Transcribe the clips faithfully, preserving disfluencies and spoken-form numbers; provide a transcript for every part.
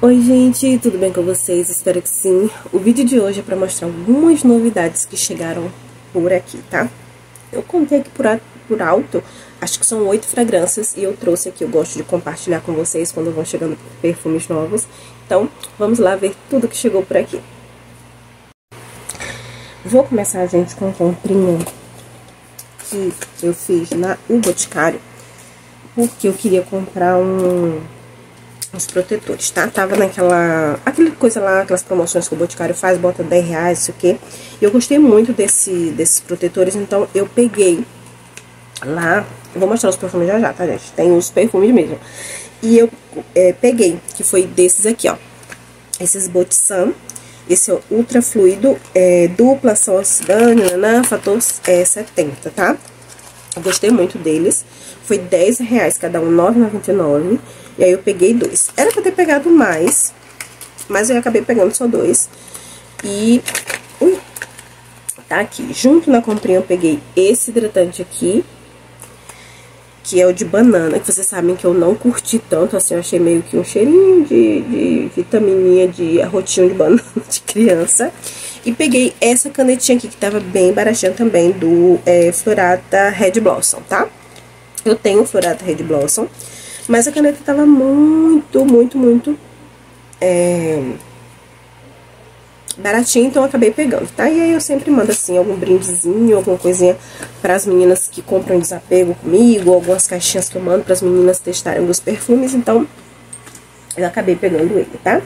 Oi gente, tudo bem com vocês? Espero que sim. O vídeo de hoje é para mostrar algumas novidades que chegaram por aqui, tá? Eu contei aqui por, por alto, acho que são oito fragrâncias e eu trouxe aqui, eu gosto de compartilhar com vocês quando vão chegando perfumes novos. Então, vamos lá ver tudo que chegou por aqui. Vou começar, gente, com um comprinho que eu fiz na O Boticário, porque eu queria comprar um... os protetores, tá? Tava naquela... aquela coisa lá, aquelas promoções que o Boticário faz, bota dez reais, isso aqui. E eu gostei muito desse, desses protetores, então eu peguei lá... Eu vou mostrar os perfumes já já, tá, gente? Tem os perfumes mesmo. E eu é, peguei, que foi desses aqui, ó. Esses Botissan. Esse é o Ultra Fluido, é, dupla ação oxidante, né, fator é, setenta, tá? Eu gostei muito deles. Foi dez reais cada um, nove reais e noventa e nove centavos. E aí eu peguei dois. Era pra ter pegado mais, mas eu acabei pegando só dois. E... ui, tá aqui. Junto na comprinha eu peguei esse hidratante aqui, que é o de banana, que vocês sabem que eu não curti tanto, assim, eu achei meio que um cheirinho de, de vitamininha de arrotinho de banana de criança. E peguei essa canetinha aqui, que tava bem baratinha também, do é, Florata Red Blossom, tá? Eu tenho Florata Red Blossom, mas a caneta tava muito, muito, muito é, baratinha, então eu acabei pegando, tá? E aí eu sempre mando, assim, algum brindezinho, alguma coisinha pras meninas que compram desapego comigo, algumas caixinhas que eu mando pras meninas testarem dos perfumes, então eu acabei pegando ele, tá?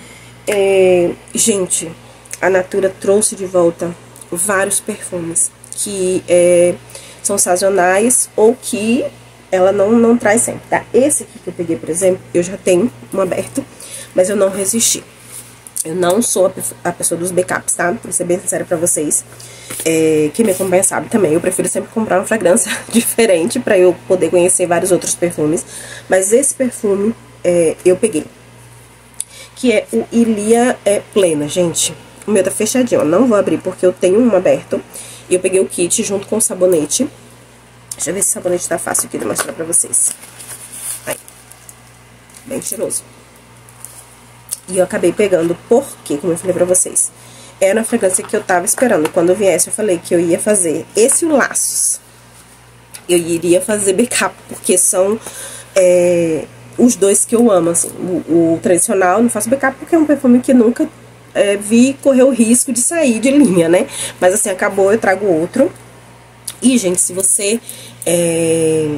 É, gente, a Natura trouxe de volta vários perfumes que é, são sazonais ou que ela não, não traz sempre, tá? Esse aqui que eu peguei, por exemplo, eu já tenho um aberto, mas eu não resisti. Eu não sou a pessoa dos backups, tá? Vou ser bem sincera pra vocês. É, quem me acompanha sabe também, eu prefiro sempre comprar uma fragrância diferente pra eu poder conhecer vários outros perfumes. Mas esse perfume é, eu peguei, que é o Ilia é, Plena, gente. O meu tá fechadinho, ó, não vou abrir porque eu tenho um aberto. E eu peguei o kit junto com o sabonete. Deixa eu ver se o sabonete tá fácil aqui de mostrar pra vocês. Aí. Bem cheiroso. E eu acabei pegando porque, como eu falei pra vocês, era a fragrância que eu tava esperando. Quando eu viesse, eu falei que eu ia fazer esse e o Laços. Eu iria fazer backup, porque são é, os dois que eu amo, assim. O, o tradicional, eu não faço backup porque é um perfume que nunca é, vi correr o risco de sair de linha, né? Mas assim, acabou, eu trago outro. E, gente, se você é,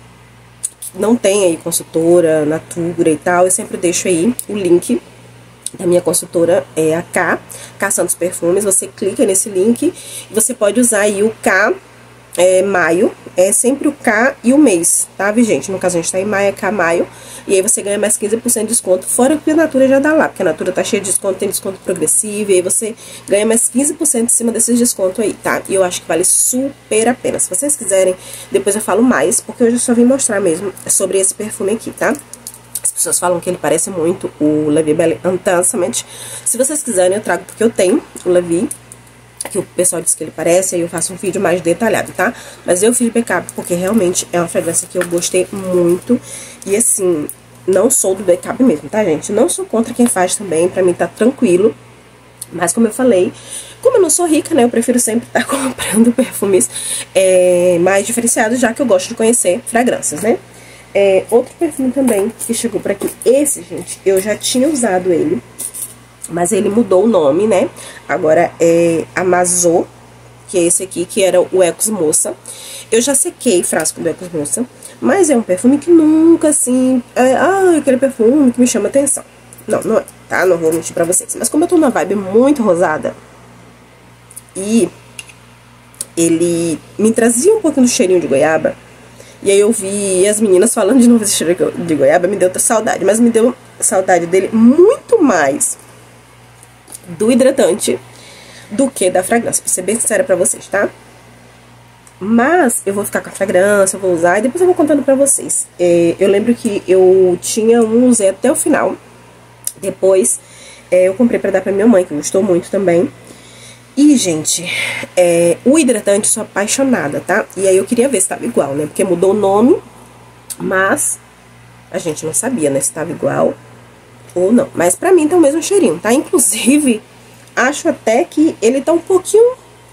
não tem aí consultora, Natura e tal, eu sempre deixo aí o link da minha consultora, é a K, K Santos Perfumes. Você clica nesse link e você pode usar aí o K é, maio, é sempre o K e o mês, tá, gente? No caso, a gente tá em maio, é K maio, e aí você ganha mais quinze por cento de desconto, fora que a Natura já dá lá, porque a Natura tá cheia de desconto, tem desconto progressivo, e aí você ganha mais quinze por cento em cima desses descontos aí, tá? E eu acho que vale super a pena. Se vocês quiserem, depois eu falo mais, porque hoje eu só vim mostrar mesmo sobre esse perfume aqui, tá? As pessoas falam que ele parece muito o La Vie Belle Intensamente. Se vocês quiserem, eu trago, porque eu tenho o La Vie, que o pessoal diz que ele parece, aí eu faço um vídeo mais detalhado, tá? Mas eu fiz backup porque realmente é uma fragrância que eu gostei muito. E assim, não sou do backup mesmo, tá, gente? Não sou contra quem faz também, pra mim tá tranquilo. Mas como eu falei, como eu não sou rica, né, eu prefiro sempre estar comprando perfumes é, mais diferenciados, já que eu gosto de conhecer fragrâncias, né? É, outro perfume também que chegou por aqui, esse, gente, eu já tinha usado ele, mas ele mudou o nome, né? Agora é Amazô, que é esse aqui, que era o Ecos Moça. Eu já sequei frasco do Ecos Moça, mas é um perfume que nunca, assim... É, ah, aquele perfume que me chama atenção. Não, não é, tá? Não vou mentir pra vocês. Mas como eu tô numa vibe muito rosada, e ele me trazia um pouquinho do cheirinho de goiaba, e aí eu vi as meninas falando de novo desse cheiro de goiaba, me deu outra saudade. Mas me deu saudade dele muito mais do hidratante do que da fragrância, pra ser bem sincera pra vocês, tá? Mas eu vou ficar com a fragrância, eu vou usar e depois eu vou contando pra vocês. É, eu lembro que eu tinha um, usei até o final. Depois é, eu comprei pra dar pra minha mãe, que gostou muito também. E, gente, é, o hidratante eu sou apaixonada, tá? E aí eu queria ver se tava igual, né? Porque mudou o nome, mas a gente não sabia, né, se tava igual ou não. Mas pra mim tá o mesmo cheirinho, tá? Inclusive, acho até que ele tá um pouquinho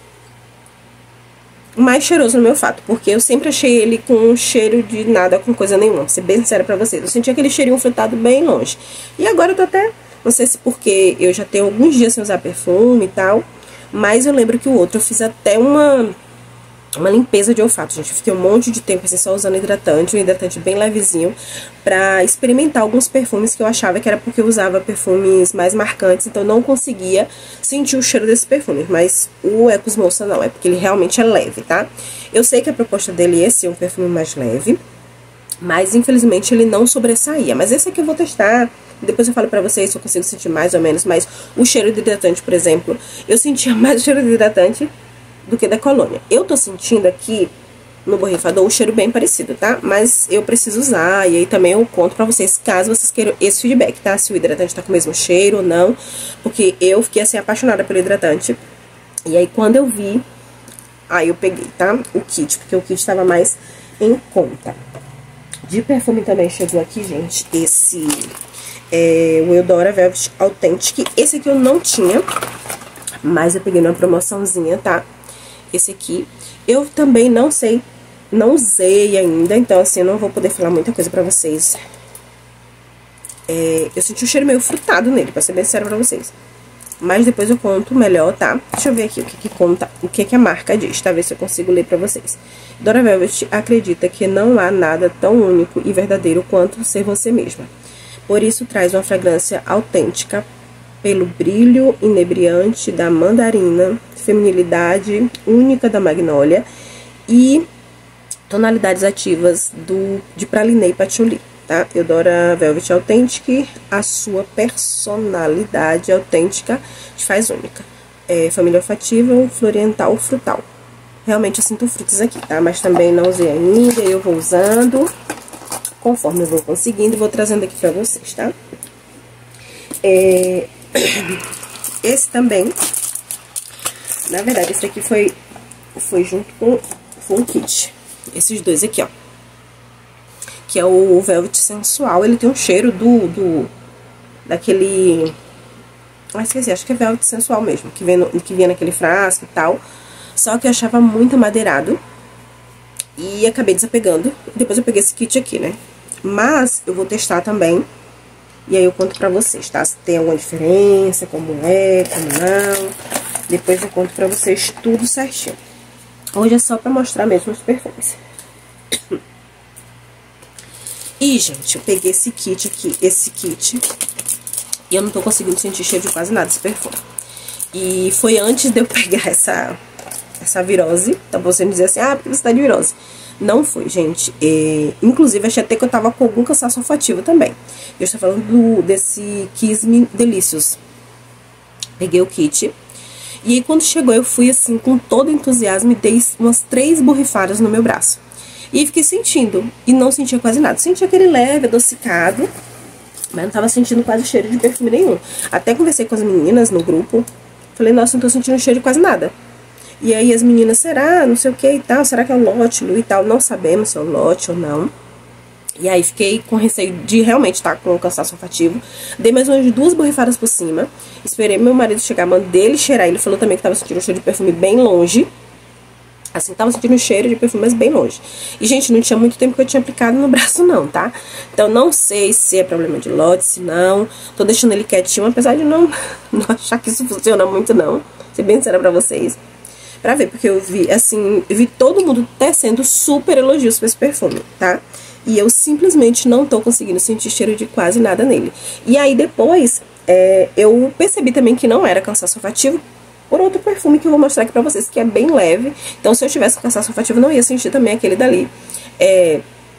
mais cheiroso no meu olfato, porque eu sempre achei ele com um cheiro de nada, com coisa nenhuma, pra ser bem sincera pra vocês. Eu senti aquele cheirinho frutado bem longe. E agora eu tô até, não sei se porque eu já tenho alguns dias sem usar perfume e tal, mas eu lembro que o outro eu fiz até uma, uma limpeza de olfato, gente. Eu fiquei um monte de tempo assim só usando hidratante, um hidratante bem levezinho, pra experimentar alguns perfumes que eu achava que era porque eu usava perfumes mais marcantes, então eu não conseguia sentir o cheiro desse perfume. Mas o Ecos Moça não, é porque ele realmente é leve, tá? Eu sei que a proposta dele é ser um perfume mais leve, mas infelizmente ele não sobressaía. Mas esse aqui eu vou testar, depois eu falo pra vocês se eu consigo sentir mais ou menos. Mas o cheiro de hidratante, por exemplo, eu sentia mais o cheiro de hidratante do que da colônia. Eu tô sentindo aqui no borrifador o cheiro bem parecido, tá? Mas eu preciso usar, e aí também eu conto pra vocês, caso vocês queiram esse feedback, tá? Se o hidratante tá com o mesmo cheiro ou não, porque eu fiquei assim apaixonada pelo hidratante. E aí quando eu vi, aí eu peguei, tá? O kit, porque o kit tava mais em conta. De perfume também chegou aqui, gente, esse é o Eudora Velvet Authentic. Esse aqui eu não tinha, mas eu peguei numa promoçãozinha, tá? Esse aqui eu também não sei, não usei ainda, então assim, eu não vou poder falar muita coisa pra vocês. É, eu senti um cheiro meio frutado nele, pra ser bem sincero pra vocês. Mas depois eu conto melhor, tá? Deixa eu ver aqui o que que conta, o que que a marca diz, tá? Ver se eu consigo ler pra vocês. Dora Velvet acredita que não há nada tão único e verdadeiro quanto ser você mesma. Por isso traz uma fragrância autêntica pelo brilho inebriante da mandarina, feminilidade única da magnólia e tonalidades ativas do, de pralinê e patchouli, tá? Eudora Velvet Authentic, a sua personalidade autêntica te faz única. É, família olfativa, floriental, frutal. Realmente eu sinto frutas aqui, tá? Mas também não usei ainda, eu vou usando conforme eu vou conseguindo e vou trazendo aqui pra vocês, tá? É... Esse também, na verdade, esse aqui foi, foi junto com, com o kit. Esses dois aqui, ó. Que é o Velvet Sensual. Ele tem um cheiro do... do daquele... Ah, esqueci, acho que é Velvet Sensual mesmo. Que, vem no, que vinha naquele frasco e tal. Só que eu achava muito amadeirado. E acabei desapegando. Depois eu peguei esse kit aqui, né? Mas eu vou testar também. E aí eu conto pra vocês, tá? Se tem alguma diferença, como é, como não. Depois eu conto pra vocês tudo certinho. Hoje é só pra mostrar mesmo os perfumes. E, gente, eu peguei esse kit aqui, esse kit. E eu não tô conseguindo sentir cheiro de quase nada desse perfume. E foi antes de eu pegar essa, essa virose. Então você me dizer assim, ah, porque você tá de virose. Não foi, gente. É, inclusive, achei até que eu tava com algum cansaço olfativo também. Eu estou falando do, desse Kiss Me Delicious. Peguei o kit. E aí, quando chegou, eu fui assim, com todo entusiasmo e dei umas três borrifadas no meu braço. E aí, fiquei sentindo. E não sentia quase nada. Sentia aquele leve, adocicado. Mas não tava sentindo quase cheiro de perfume nenhum. Até conversei com as meninas no grupo. Falei, nossa, não tô sentindo cheiro de quase nada. E aí as meninas, será? Não sei o que e tal. Será que é o lote, Lu, e tal? Não sabemos se é o lote ou não. E aí fiquei com receio de realmente estar com um cansaço olfativo. Dei mais umas duas borrifadas por cima. Esperei meu marido chegar, mandei ele cheirar. Ele falou também que tava sentindo um cheiro de perfume bem longe. Assim, tava sentindo um cheiro de perfume, mas bem longe. E, gente, não tinha muito tempo que eu tinha aplicado no braço, não, tá? Então, não sei se é problema de lote, se não. Tô deixando ele quietinho, apesar de não, não achar que isso funciona muito, não. Ser bem sincera pra vocês. Pra ver, porque eu vi, assim, eu vi todo mundo tecendo super elogios pra esse perfume, tá? E eu simplesmente não tô conseguindo sentir cheiro de quase nada nele. E aí, depois, é, eu percebi também que não era cansaço olfativo por outro perfume que eu vou mostrar aqui pra vocês, que é bem leve. Então, se eu tivesse cansaço olfativo, eu não ia sentir também aquele dali. É...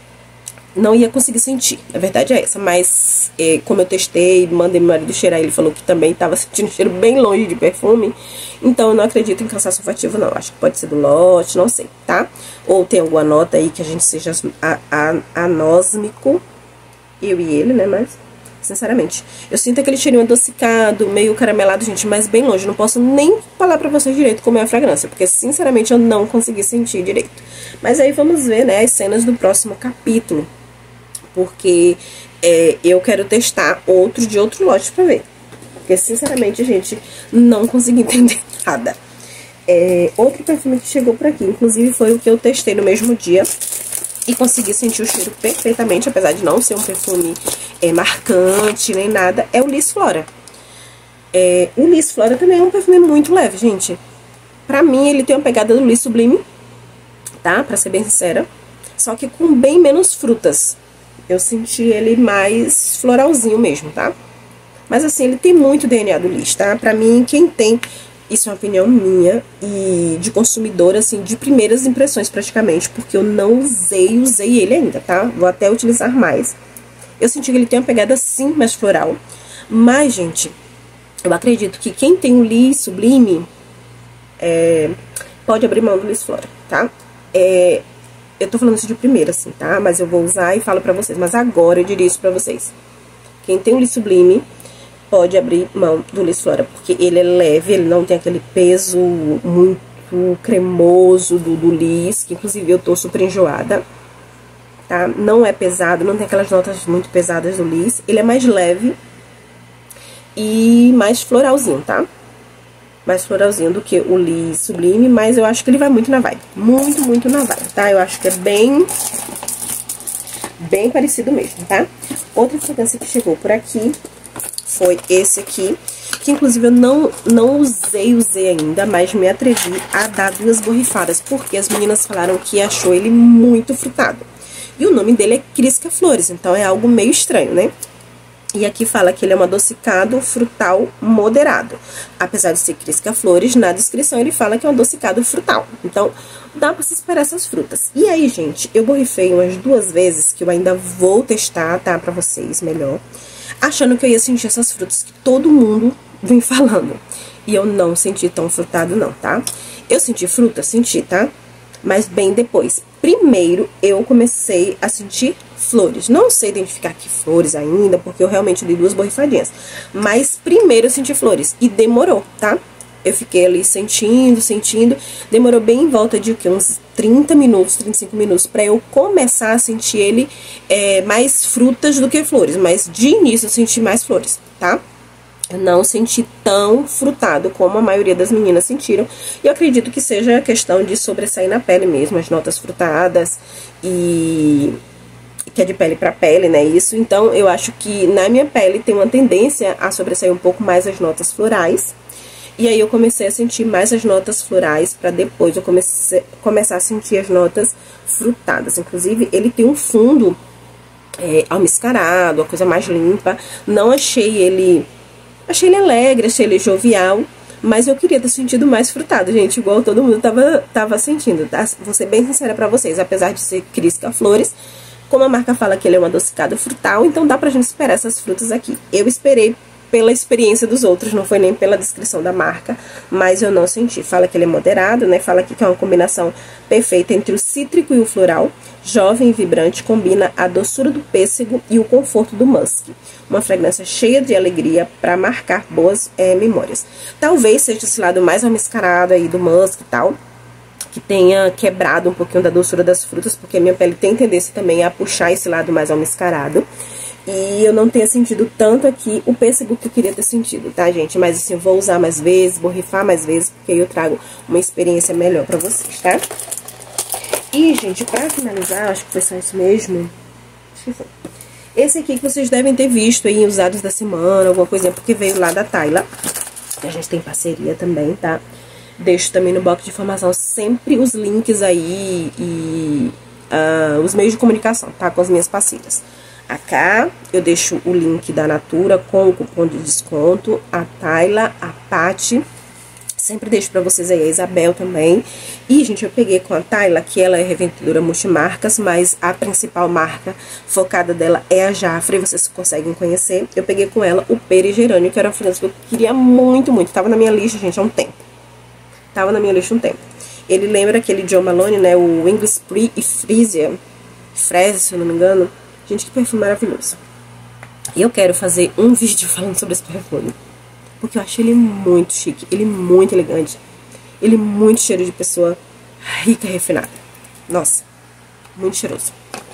Não ia conseguir sentir, a verdade é essa. Mas, é, como eu testei, mandei meu marido cheirar, ele falou que também tava sentindo um cheiro bem longe de perfume. Então, eu não acredito em cansaço olfativo, não. Acho que pode ser do lote, não sei, tá? Ou tem alguma nota aí que a gente seja a, a, anósmico. Eu e ele, né, mas... Sinceramente, eu sinto aquele cheirinho adocicado, meio caramelado, gente, mas bem longe. Não posso nem falar pra vocês direito como é a fragrância, porque, sinceramente, eu não consegui sentir direito. Mas aí vamos ver, né, as cenas do próximo capítulo. Porque é, eu quero testar outro de outro lote pra ver. Porque, sinceramente, gente, não consegui entender nada. É, outro perfume que chegou por aqui, inclusive foi o que eu testei no mesmo dia e consegui sentir o cheiro perfeitamente, apesar de não ser um perfume é, marcante nem nada, é o Liz Flora. É, o Liz Flora também é um perfume muito leve, gente. Pra mim, ele tem uma pegada do Liz Sublime, tá? Pra ser bem sincera. Só que com bem menos frutas. Eu senti ele mais floralzinho mesmo, tá? Mas assim, ele tem muito D N A do Liz, tá? Pra mim, quem tem... Isso é uma opinião minha e de consumidora, assim, de primeiras impressões praticamente, porque eu não usei, usei ele ainda, tá? Vou até utilizar mais. Eu senti que ele tem uma pegada, sim, mais floral. Mas, gente, eu acredito que quem tem o Liz Sublime é, pode abrir mão do Liz Flora, tá? É, eu tô falando isso de primeira, assim, tá? Mas eu vou usar e falo pra vocês. Mas agora eu diria isso pra vocês. Quem tem o Liz Sublime... pode abrir mão do Liz Flora, porque ele é leve, ele não tem aquele peso muito cremoso do, do Liz, que inclusive eu tô super enjoada, tá? Não é pesado, não tem aquelas notas muito pesadas do Liz, ele é mais leve e mais floralzinho, tá? Mais floralzinho do que o Liz Sublime, mas eu acho que ele vai muito na vibe, muito, muito na vibe, tá? Eu acho que é bem, bem parecido mesmo, tá? Outra fragrância que chegou por aqui foi esse aqui, que inclusive eu não, não usei, usei ainda, mas me atrevi a dar duas borrifadas, porque as meninas falaram que achou ele muito frutado. E o nome dele é Crisca Flores, então é algo meio estranho, né? E aqui fala que ele é um adocicado frutal moderado. Apesar de ser Crisca Flores, na descrição ele fala que é um adocicado frutal. Então, dá pra se esperar essas frutas. E aí, gente, eu borrifei umas duas vezes, que eu ainda vou testar, tá? Pra vocês, melhor. Achando que eu ia sentir essas frutas que todo mundo vem falando. E eu não senti tão frutado não, tá? Eu senti fruta, senti, tá? Mas bem depois. Primeiro, eu comecei a sentir flores. Não sei identificar que flores ainda, porque eu realmente dei duas borrifadinhas. Mas primeiro eu senti flores. E demorou, tá? Eu fiquei ali sentindo, sentindo. Demorou bem em volta de o quê? Uns trinta minutos, trinta e cinco minutos, pra eu começar a sentir ele é, mais frutas do que flores. Mas de início eu senti mais flores, tá? Eu não senti tão frutado como a maioria das meninas sentiram. E eu acredito que seja a questão de sobressair na pele mesmo, as notas frutadas e... que é de pele pra pele, né, isso. Então, eu acho que na minha pele tem uma tendência a sobressair um pouco mais as notas florais. E aí eu comecei a sentir mais as notas florais, pra depois eu comecei, começar a sentir as notas frutadas. Inclusive, ele tem um fundo é, almiscarado, uma coisa mais limpa. Não achei ele... Achei ele alegre, achei ele jovial, mas eu queria ter sentido mais frutado, gente, igual todo mundo tava, tava sentindo, tá? Vou ser bem sincera pra vocês, apesar de ser Crisca Flores, como a marca fala que ele é um adocicado frutal, então dá pra gente esperar essas frutas aqui. Eu esperei pela experiência dos outros, não foi nem pela descrição da marca, mas eu não senti. Fala que ele é moderado, né? Fala aqui que é uma combinação perfeita entre o cítrico e o floral, jovem e vibrante, combina a doçura do pêssego e o conforto do musk. Uma fragrância cheia de alegria para marcar boas é, memórias. Talvez seja esse lado mais almiscarado aí do musk e tal, que tenha quebrado um pouquinho da doçura das frutas, porque a minha pele tem tendência também a puxar esse lado mais almiscarado. E eu não tenho sentido tanto aqui o pêssego que eu queria ter sentido, tá, gente? Mas assim, eu vou usar mais vezes, borrifar mais vezes, porque aí eu trago uma experiência melhor pra vocês, tá? E, gente, pra finalizar, acho que foi só isso mesmo. Acho que foi. Esse aqui que vocês devem ter visto aí em usados da semana, alguma coisinha, porque veio lá da Tayla. A gente tem parceria também, tá? Deixo também no box de informação sempre os links aí e uh, os meios de comunicação, tá? Com as minhas parceiras. Acá eu deixo o link da Natura com o cupom de desconto, a Tayla, a Paty, sempre deixo pra vocês aí, a Isabel também. E, gente, eu peguei com a Tayla, que ela é revendedora multimarcas, mas a principal marca focada dela é a Jafra, e vocês conseguem conhecer. Eu peguei com ela o Peri Gerânio, que era uma fragrância que eu queria muito, muito, tava na minha lista, gente, há um tempo. Tava na minha lista há um tempo. Ele lembra aquele John Malone, né, o English Spree e Frisia, Fresa, se eu não me engano. Gente, que perfume maravilhoso. E eu quero fazer um vídeo falando sobre esse perfume, porque eu acho ele muito chique, ele muito elegante. Ele muito cheiro de pessoa rica e refinada. Nossa, muito cheiroso.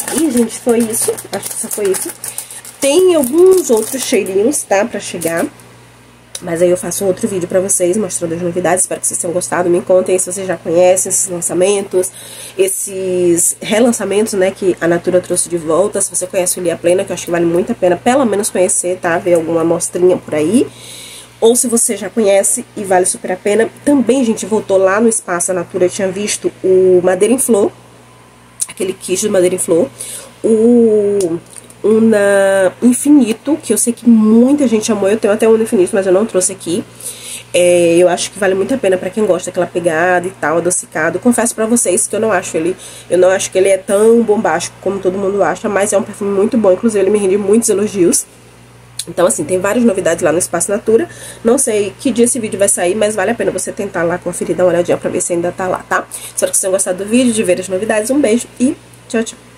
E, gente, foi isso. Acho que só foi isso. Tem alguns outros cheirinhos, tá? Pra chegar. Mas aí eu faço um outro vídeo pra vocês, mostrando as novidades. Espero que vocês tenham gostado. Me contem se vocês já conhecem esses lançamentos, esses relançamentos, né, que a Natura trouxe de volta. Se você conhece o Lia Plena, que eu acho que vale muito a pena, pelo menos conhecer, tá? Ver alguma amostrinha por aí. Ou se você já conhece e vale super a pena. Também, gente, voltou lá no Espaço a Natura. Eu tinha visto o Madeira em Flor, aquele kit de Madeira em Flor. O... Una Infinito, que eu sei que muita gente amou. Eu tenho até um Infinito, mas eu não trouxe aqui. É, eu acho que vale muito a pena pra quem gosta daquela pegada e tal, adocicado. Confesso pra vocês que eu não acho ele, eu não acho que ele é tão bombástico como todo mundo acha, mas é um perfume muito bom. Inclusive ele me rende muitos elogios. Então, assim, tem várias novidades lá no Espaço Natura. Não sei que dia esse vídeo vai sair, mas vale a pena você tentar lá conferir, dar uma olhadinha pra ver se ainda tá lá, tá? Espero que vocês tenham gostado do vídeo, de ver as novidades. Um beijo e tchau, tchau.